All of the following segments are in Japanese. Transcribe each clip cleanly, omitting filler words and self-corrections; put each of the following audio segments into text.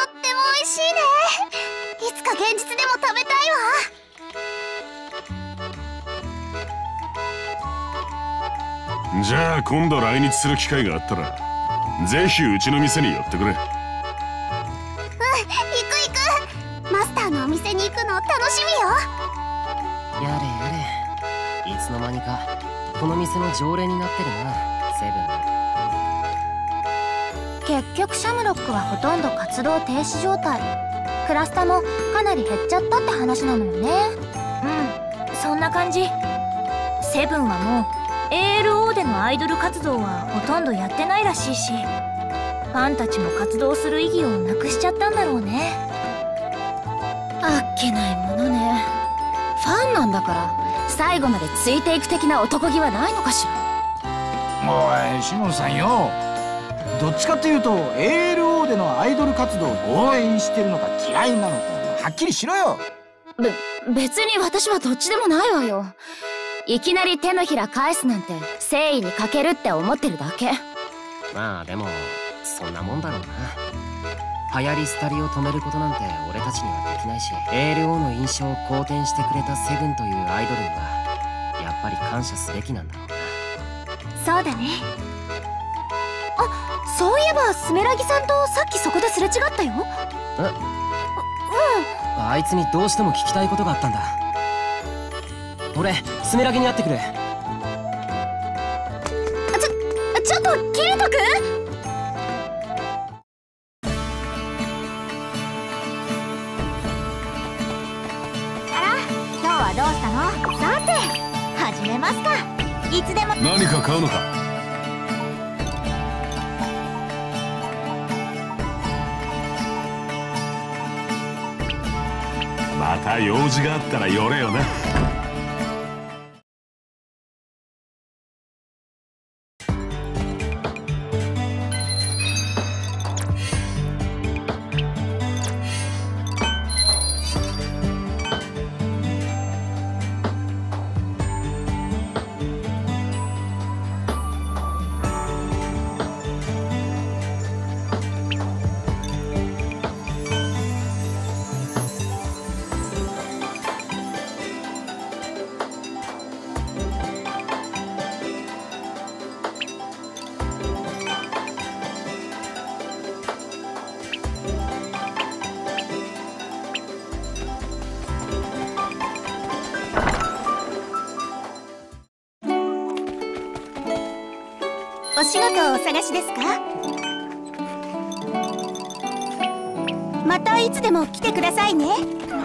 っても美味しいね。いつか現実でも食べたいわ。じゃあ今度来日する機会があったらぜひうちの店に寄ってくれ。 行く行く。マスターのお店に行くの楽しみよ。 やれやれ、いつの間にかこの店の常連になってるな、セブン。 結局シャムロックはほとんど活動停止状態。クラスタもかなり減っちゃったって話なのよね。 うん、そんな感じ。セブンはもう ALO でのアイドル活動はほとんどやってないらしいし、ファンたちも活動する意義をなくしちゃったんだろうね。 あっけないものね。ファンなんだから最後までついていく的な男気はないのかしら。 おい、シモンさんよ。どっちかっていうと ALO でのアイドル活動を応援してるのか嫌いなのかはっきりしろよ。 別に私はどっちでもないわよ。いきなり手のひら返すなんて誠意に欠けるって思ってるだけ。 まあでもそんなもんだろうな。流行り廃りを止めることなんて俺たちにはできないし、 ALO の印象を好転してくれたセブンというアイドルにはやっぱり感謝すべきなんだろうな。 そうだね。 あ、そういえばスメラギさんとさっきそこですれ違ったよ。 あいつにどうしても聞きたいことがあったんだ。俺スメラギに会ってくる。 ちょっとキリト君。 今日はどうしたの？さて始めますか。いつでも。 何か買うのか？また用事があったら寄れよな。 お仕事をお探しですか？ またいつでも来てくださいね。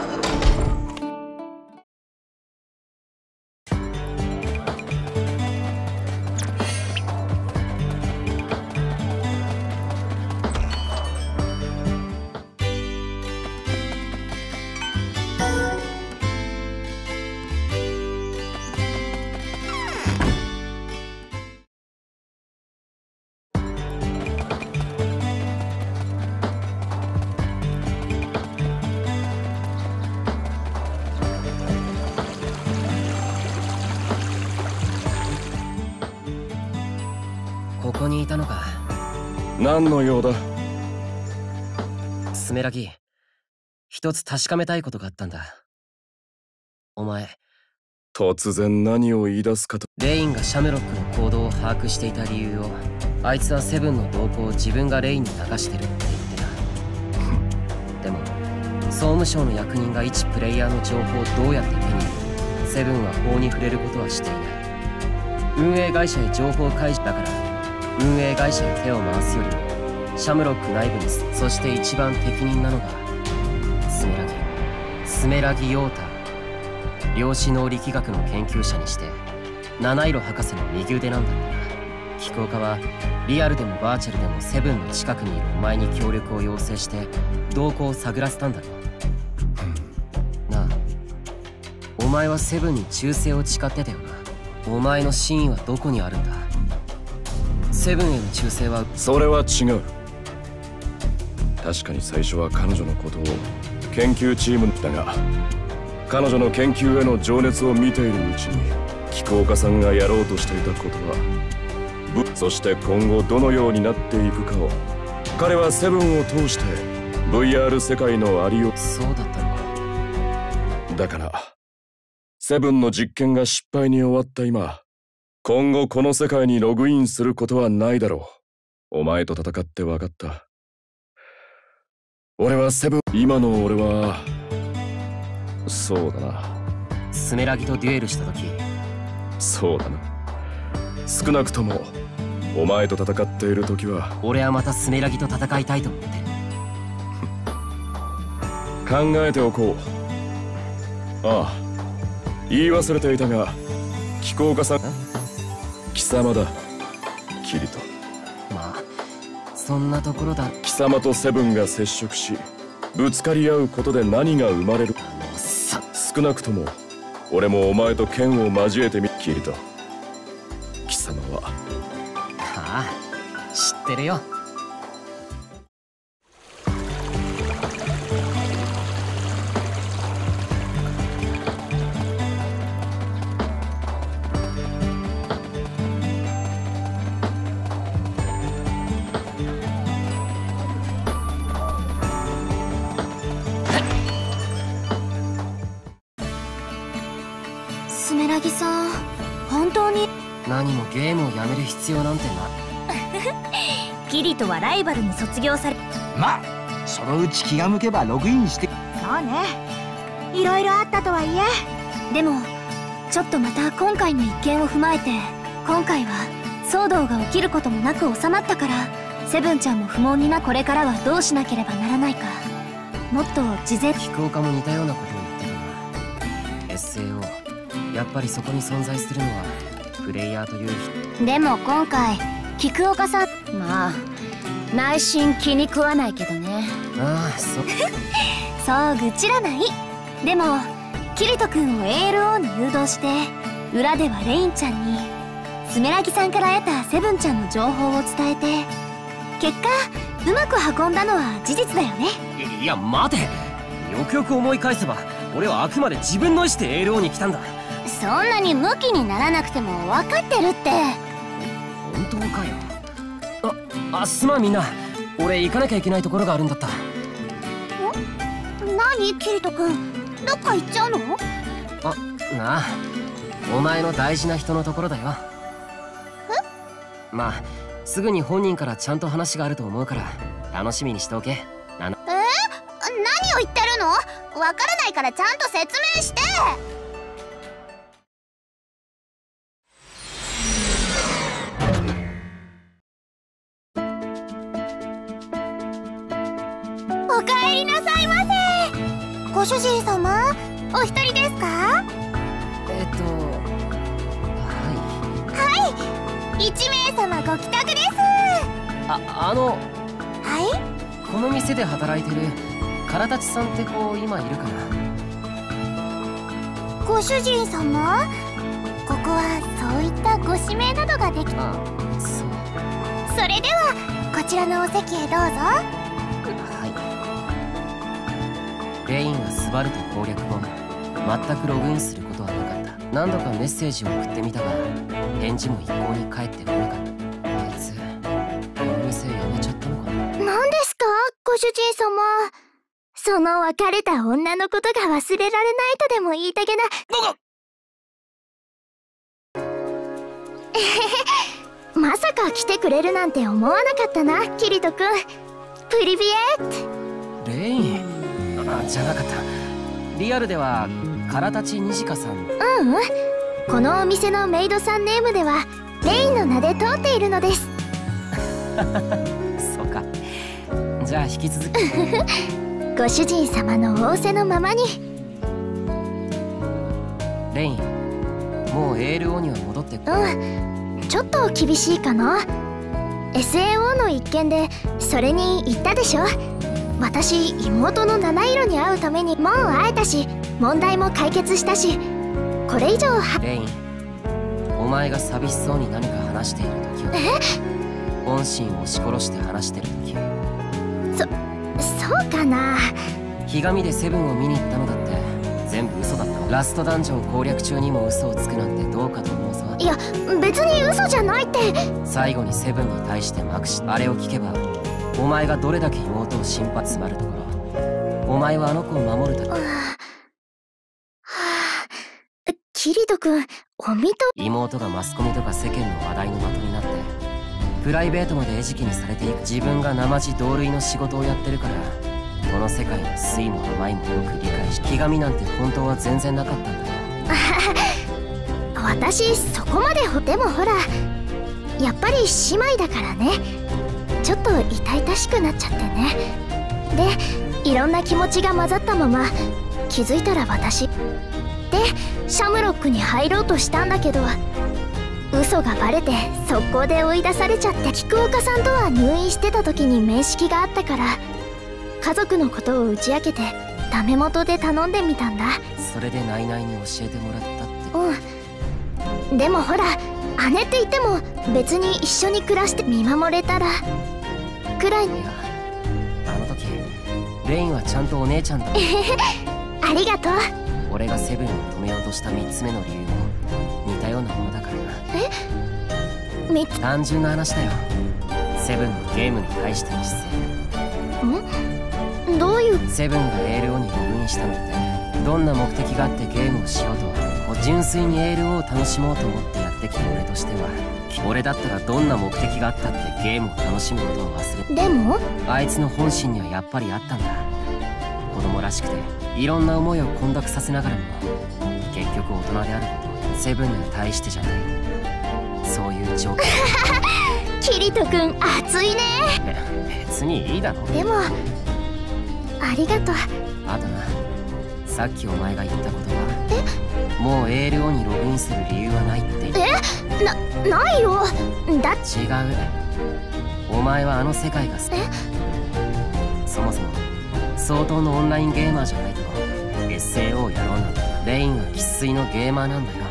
ここにいたのか。 何の用だ？ スメラギ、一つ確かめたいことがあったんだ。お前、 突然何を言い出すかと。 レインがシャムロックの行動を把握していた理由を、あいつはセブンの動向を自分がレインに流してるって言ってた。でも総務省の役人が一プレイヤーの情報をどうやって手に入れ、セブンは法に触れることはしていない。運営会社へ情報開示だから、運営会社へ手を回すよりもシャムロック内部に、そして一番適任なのがスメラギヨータ。量子能力学の研究者にして七色博士の右腕なんだってな。機構家はリアルでもバーチャルでもセブンの近くにいるお前に協力を要請して動向を探らせたんだろうなあ。お前はセブンに忠誠を誓ってたよな。お前の真意はどこにあるんだ？セブンへの忠誠は。 それは違う。確かに最初は彼女のことを研究チームだが、彼女の研究への情熱を見ているうちに機構家さんがやろうとしていたことはそして今後どのようになっていくかを彼はセブンを通して VR 世界のありよう。 そうだったのか。 だからセブンの実験が失敗に終わった今、今後この世界にログインすることはないだろう。お前と戦って分かった。俺はセブン、今の俺はそうだな、 スメラギとデュエルした時。 そうだな、少なくともお前と戦っている時は。 俺はまたスメラギと戦いたいと思ってる。 考えておこう。ああ、言い忘れていたが、気候家さん、貴様だ、キリト。 まあそんなところだ。 貴様とセブンが接触しぶつかり合うことで何が生まれる。少なくとも俺もお前と剣を交えてみ。キリト、貴様は。 ああ、知ってるよ。 スメラギさん、本当に。 何もゲームをやめる必要なんてな。 キリトはライバルに卒業され。 まあそのうち気が向けばログインして。 そうね、いろいろあったとはいえ、でもちょっとまた今回の一件を踏まえて、今回は騒動が起きることもなく収まったから、セブンちゃんも不問にな。これからはどうしなければならないか、もっと事前。 飛行家も似たようなことを言ってたな。 SAO、 やっぱりそこに存在するのはプレイヤーという人。 でも今回菊岡さん、まあ内心気に食わないけどね。 ああ、そうそう愚痴らない。でもキリト君を ALO に誘導して、裏ではレインちゃんにスメラギさんから得たセブンちゃんの情報を伝えて、結果うまく運んだのは事実だよね。 いや待て、よくよく思い返せば俺はあくまで自分の意思で ALO に来たんだ。 そんなにムキにならなくても分かってるって。 本当かよ。すまんみんな、俺行かなきゃいけないところがあるんだった。 何キリト君、どっか行っちゃうの？ なあ、お前の大事な人のところだよ。まあすぐに本人からちゃんと話があると思うから楽しみにしておけ。 何を言ってるの？わからないからちゃんと説明して。おかえりなさいませ。ご主人様、お一人ですか？はい、1名様ご帰宅です。はい、 この店で働いてる唐立さんって子今いるかな？ ご主人様、ここはそういったご指名などができ。 そう。 それではこちらのお席へどうぞ。 はい。レインがスバルト攻略後全くログインすることはなかった。何度かメッセージを送ってみたが返事も一向に返ってこなかった。あいつこの店辞めちゃったのかな。 何ですかご主人様、その別れた女のことが忘れられないとでも言いたげな。まさか来てくれるなんて思わなかったな、キリト君。プリビエット。 レインじゃなかった。リアルでは唐立にじかさん。 このお店のメイドさんネームではレインの名で通っているのです。 そうか。じゃあ引き続きご主人様の仰せのままに。 レイン、もう ALO には戻ってくる。 ちょっと厳しいかな。 SAO の一件でそれに言ったでしょ。私妹の七色に会うためにもう会えたし、問題も解決したし、これ以上レイン、お前が寂しそうに何か話している時は本心を押し殺して話してる時。 そうかな。 ひがみでセブンを見に行ったのだって全部嘘だったの。ラストダンジョン攻略中にも嘘をつくなんてどうかと思うぞ。 いや別に嘘じゃないって。 最後にセブンに対してまくし、あれを聞けばお前がどれだけ妹を心配。詰まるところお前はあの子を守るため。 キリト君、お見と。 妹がマスコミとか世間の話題の的になってプライベートまで餌食にされていく。自分が生地同類の仕事をやってるからこの世界の酸いも甘いもよく理解し、ひがみなんて本当は全然なかったんだよ。 私そこまででもほら、やっぱり姉妹だからね、ちょっと痛々しくなっちゃってね。でいろんな気持ちが混ざったまま気づいたら私でシャムロックに入ろうとしたんだけど、嘘がバレて速攻で追い出されちゃって。菊岡さんとは入院してた時に面識があったから家族のことを打ち明けてダメ元で頼んでみたんだ。 それでナイナイに教えてもらったって。 うん、でもほら姉って言っても別に一緒に暮らして見守れたらくらい。 いやあの時レインはちゃんとお姉ちゃんだったありがとう。 俺がセブンを止めようとした3つ目の理由も似たようなものだからな。単純な話だよ。セブンのゲームに対しての姿勢。 どういう。 セブンが ALO にログインしたのってどんな目的があってゲームをしようと純粋に ALO を楽しもうと思ってやってきた俺としては、俺だったらどんな目的があったってゲームを楽しむことを忘れ。 でもあいつの本心にはやっぱりあったんだ。子供らしくていろんな思いを混濁させながらも結局大人であることをセブンに対してじゃない、そういう状況。 キリト君熱いね。 別にいいだろ。 でもありがとう。 あとな、さっきお前が言ったことはもう ALO にログインする理由はないって言った。 ないよ。だ違う、お前はあの世界が好き。そもそも相当のオンラインゲーマーじゃないと SAO をやろうなんて。レインは生粋のゲーマーなんだよ。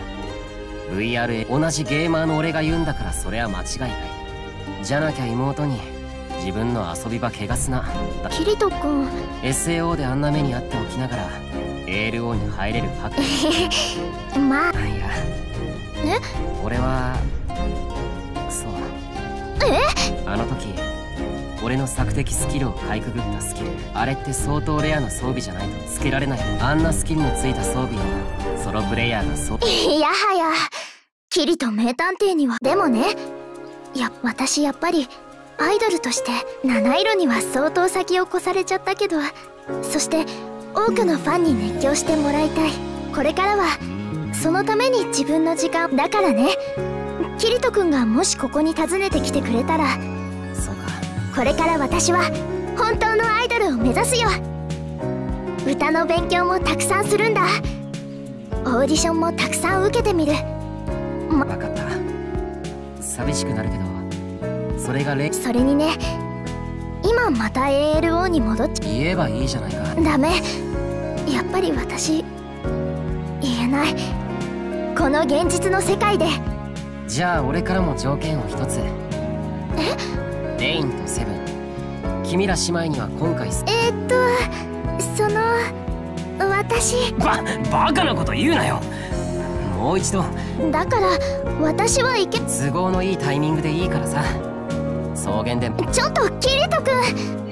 VRA 同じゲーマーの俺が言うんだからそれは間違いない。じゃなきゃ妹に自分の遊び場汚すな。 キリト君 SAO であんな目にあっておきながら ALO に入れるハック。 まあ、 いや俺はそう、あの時俺の索敵スキルをかいくぐったスキル、あれって相当レアな装備じゃないとつけられない。あんなスキルのついた装備をソロプレイヤーがいやはやキリト名探偵には。でもね、私やっぱりアイドルとして七色には相当先を越されちゃったけど、そして多くのファンに熱狂してもらいたい。これからはそのために自分の時間だからね。キリト君がもしここに訪ねてきてくれたら、 そうか、 これから私は本当のアイドルを目指すよ。歌の勉強もたくさんするんだ。オーディションもたくさん受けてみる。 分かった。寂しくなるけどそれがそれにね、今また ALO に戻っちゃ。 言えばいいじゃないか。 ダメ、やっぱり私言えない。この現実の世界で。 じゃあ俺からも条件を一つ。レインとセブン、君ら姉妹には今回私バカなこと言うなよ。もう一度。 だから私は都合のいいタイミングでいいからさ。草原でも。 ちょっとキリト君。